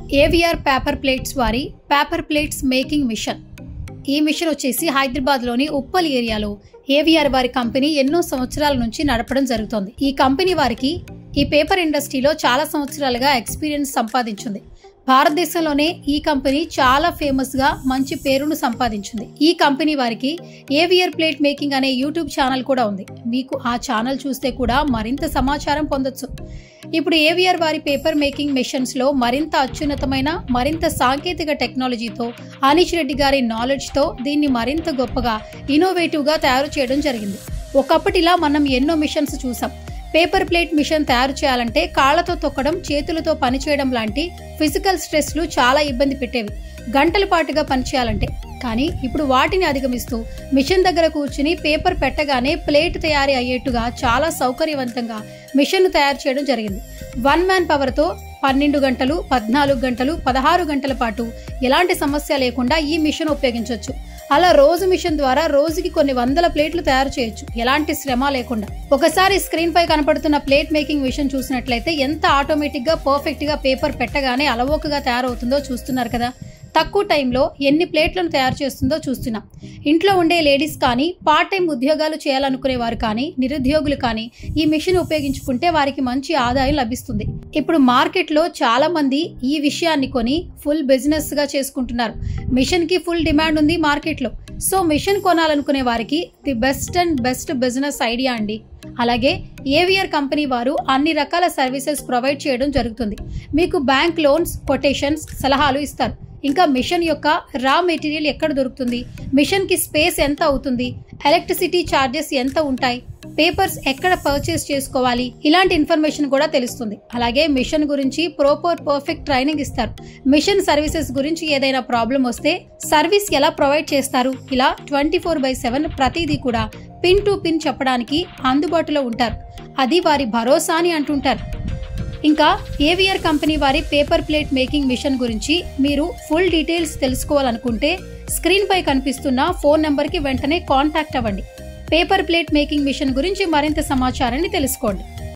AVR paper plates వారి paper plates making machine. ఈ machine వచ్చేసి హైదరాబాద్లోని ఉప్పల్ ఏరియాలో ఏవిఆర్ వారి కంపెనీ ఎన్నో సంవత్సరాల నుంచి నడపడం జరుగుతోంది. ఈ కంపెనీ వారికి ఈ పేపర్ ఇండస్ట్రీలో చాలా సంవత్సరాలుగా ఎక్స్పీరియన్స్ సంపాదించింది. భారతదేశంలోనే ఈ కంపెనీ చాలా ఫేమస్ గా మంచి పేరును సంపాదించింది. ఈ కంపెనీ వారికి ఏవిఆర్ ప్లేట్ మేకింగ్ అనే యూట్యూబ్ ఛానల్ కూడా ఉంది. మీకు ఆ ఛానల్ చూస్తే కూడా మరింత సమాచారం పొందొచ్చు. ఇప్పుడు ఏవిఆర్ వారి పేపర్ మేకింగ్ మెషిన్స్ లో మరింత అత్యున్నతమైన మరింత సాంకేతిక టెక్నాలజీతో అనీష్ రెడ్డి గారి నాలెడ్జ్ తో దీన్ని మరింత గొప్పగా ఇన్నోవేటివ్ గా తయారు చేయడం జరిగింది. ఒకప్పటిలా మనం ఎన్నో మిషన్స్ చూసాం. పేపర్ ప్లేట్ మిషన్ తయారు చేయాలంటే కాళ్లతో తొక్కడం, చేతులతో పనిచేయడం లాంటి ఫిజికల్ స్ట్రెస్లు చాలా ఇబ్బంది పెట్టేవి, గంటల పాటుగా పనిచేయాలంటే. కానీ ఇప్పుడు వాటిని అధిగమిస్తూ మిషన్ దగ్గర కూర్చుని పేపర్ పెట్టగానే ప్లేట్ తయారీ అయ్యేట్టుగా చాలా సౌకర్యవంతంగా మిషన్ తయారు చేయడం జరిగింది. 1 మ్యాన్ పవర్తో 12 గంటలు, 14 గంటలు, 16 గంటల పాటు ఎలాంటి సమస్య లేకుండా ఈ మిషన్ ఉపయోగించవచ్చు. అలా రోజు మిషన్ ద్వారా రోజుకి కొన్ని వందల ప్లేట్లు తయారు చేయొచ్చు, ఎలాంటి శ్రమ లేకుండా. ఒకసారి స్క్రీన్ పై కనపడుతున్న ప్లేట్ మేకింగ్ మిషన్ చూసినట్లయితే ఎంత ఆటోమేటిక్ గా పర్ఫెక్ట్ గా పేపర్ పెట్టగానే అలవోకగా తయారవుతుందో చూస్తున్నారు కదా. తక్కువ టైంలో ఎన్ని ప్లేట్లను తయారు చేస్తుందో చూస్తున్నాం. ఇంట్లో ఉండే లేడీస్ కానీ, పార్ట్ టైం ఉద్యోగాలు చేయాలనుకునే వారు కానీ, నిరుద్యోగులు కానీ ఈ మిషన్ ఉపయోగించుకుంటే వారికి మంచి ఆదాయం లభిస్తుంది. ఇప్పుడు మార్కెట్లో చాలా మంది ఈ విషయాన్ని కొని ఫుల్ బిజినెస్ గా చేసుకుంటున్నారు. మిషన్ కి ఫుల్ డిమాండ్ ఉంది మార్కెట్లో. సో మిషన్ కొనాలనుకునే వారికి the best and best business idea అండి. అలాగే ఏవిఆర్ కంపెనీ వారు అన్ని రకాల సర్వీసెస్ ప్రొవైడ్ చేయడం జరుగుతుంది. మీకు బ్యాంక్ లోన్స్, కొటేషన్స్, సలహాలు ఇస్తారు. ఇంకా మిషన్ యొక్క రా మెటీరియల్ ఎక్కడ దొరుకుతుంది, మిషన్ కి స్పేస్ ఎంత అవుతుంది, ఎలక్ట్రిసిటీ ఛార్జెస్ ఎంత ఉంటాయి, పేపర్స్ ఎక్కడ పర్చేస్ చేసుకోవాలి, ఇలాంటి ఇన్ఫర్మేషన్ కూడా తెలుస్తుంది. అలాగే మిషన్ గురించి పర్ఫెక్ట్ ట్రైనింగ్ ఇస్తారు. మిషన్ సర్వీసెస్ గురించి ఏదైనా ప్రాబ్లం వస్తే సర్వీస్ ఎలా ప్రొవైడ్ చేస్తారు, ఇలా 24/7 ప్రతిదీ కూడా పిన్ టు పిన్ చెప్పడానికి అందుబాటులో ఉంటారు. అది వారి భరోసా అని అంటుంటారు. ఇంకా ఏవిఆర్ కంపెనీ వారి పేపర్ ప్లేట్ మేకింగ్ మిషన్ గురించి మీరు ఫుల్ డీటెయిల్స్ తెలుసుకోవాలనుకుంటే స్క్రీన్ పై కనిపిస్తున్న ఫోన్ నెంబర్ కి వెంటనే కాంటాక్ట్ అవ్వండి. పేపర్ ప్లేట్ మేకింగ్ మిషన్ గురించి మరింత సమాచారాన్ని తెలుసుకోండి.